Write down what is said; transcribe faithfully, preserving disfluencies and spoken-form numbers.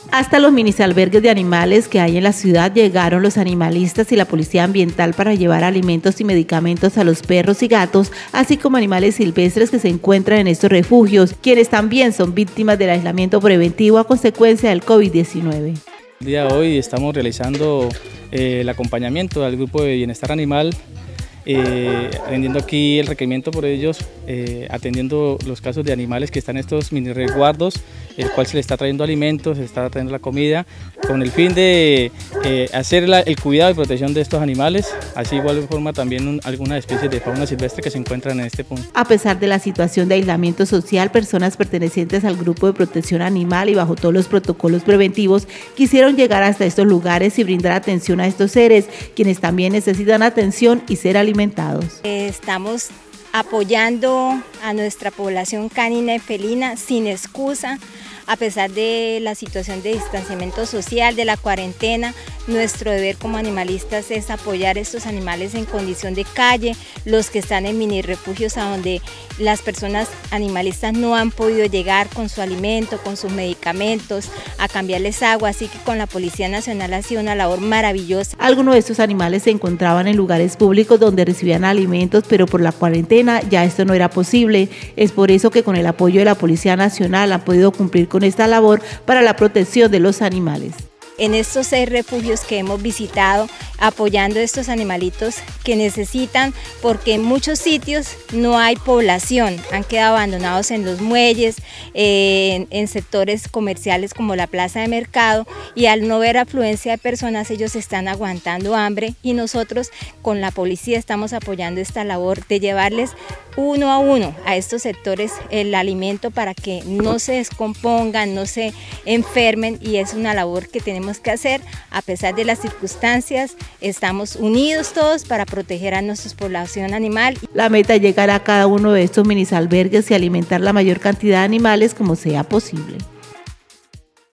Hasta los minisalbergues de animales que hay en la ciudad llegaron los animalistas y la policía ambiental para llevar alimentos y medicamentos a los perros y gatos, así como animales silvestres que se encuentran en estos refugios, quienes también son víctimas del aislamiento preventivo a consecuencia del COVID diecinueve. El día de hoy estamos realizando eh, el acompañamiento al grupo de bienestar animal, eh, atendiendo aquí el requerimiento por ellos, eh, atendiendo los casos de animales que están en estos mini resguardos, el cual se le está trayendo alimentos, se está trayendo la comida, con el fin de eh, hacer la, el cuidado y protección de estos animales, así igual forma también un, algunas especies de fauna silvestre que se encuentran en este punto. A pesar de la situación de aislamiento social, personas pertenecientes al grupo de protección animal y bajo todos los protocolos preventivos quisieron llegar hasta estos lugares y brindar atención a estos seres, quienes también necesitan atención y ser alimentados. Estamos apoyando a nuestra población canina y felina sin excusa, a pesar de la situación de distanciamiento social, de la cuarentena. Nuestro deber como animalistas es apoyar a estos animales en condición de calle, los que están en mini refugios a donde las personas animalistas no han podido llegar con su alimento, con sus medicamentos, a cambiarles agua, así que con la Policía Nacional ha sido una labor maravillosa. Algunos de estos animales se encontraban en lugares públicos donde recibían alimentos, pero por la cuarentena ya esto no era posible. Es por eso que con el apoyo de la Policía Nacional han podido cumplir con esta labor para la protección de los animales. En estos seis refugios que hemos visitado, apoyando a estos animalitos que necesitan, porque en muchos sitios no hay población, han quedado abandonados en los muelles, eh, en, en sectores comerciales como la plaza de mercado, y al no ver afluencia de personas ellos están aguantando hambre, y nosotros con la policía estamos apoyando esta labor de llevarles uno a uno a estos sectores el alimento para que no se descompongan, no se enfermen, y es una labor que tenemos que hacer a pesar de las circunstancias. Estamos unidos todos para proteger a nuestra población animal. La meta es llegar a cada uno de estos minisalbergues y alimentar la mayor cantidad de animales como sea posible.